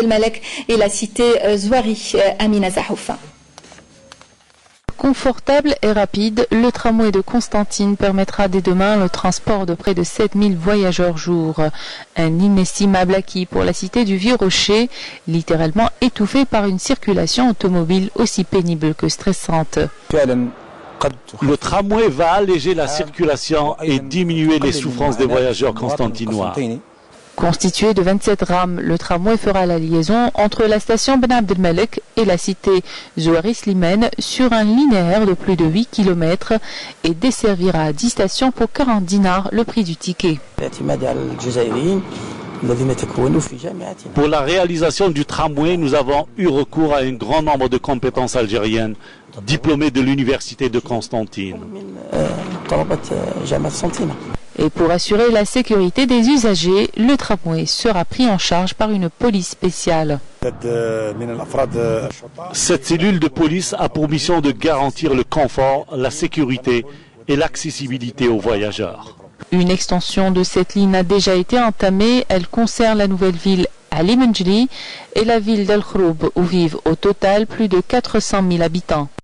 Malek et la cité Zouari. Amina Zahoufa. Confortable et rapide, le tramway de Constantine permettra dès demain le transport de près de 7000 voyageurs jour. Un inestimable acquis pour la cité du Vieux-Rocher, littéralement étouffée par une circulation automobile aussi pénible que stressante. Le tramway va alléger la circulation et diminuer les souffrances des voyageurs constantinois. Constitué de 27 rames, le tramway fera la liaison entre la station Ben Abdelmalek et la cité Zouari Slimane sur un linéaire de plus de 8 km et desservira à 10 stations pour 40 dinars le prix du ticket. Pour la réalisation du tramway, nous avons eu recours à un grand nombre de compétences algériennes, diplômées de l'université de Constantine. Et pour assurer la sécurité des usagers, le tramway sera pris en charge par une police spéciale. Cette cellule de police a pour mission de garantir le confort, la sécurité et l'accessibilité aux voyageurs. Une extension de cette ligne a déjà été entamée. Elle concerne la nouvelle ville Ali Menjli et la ville d'El Khroub où vivent au total plus de 400 000 habitants.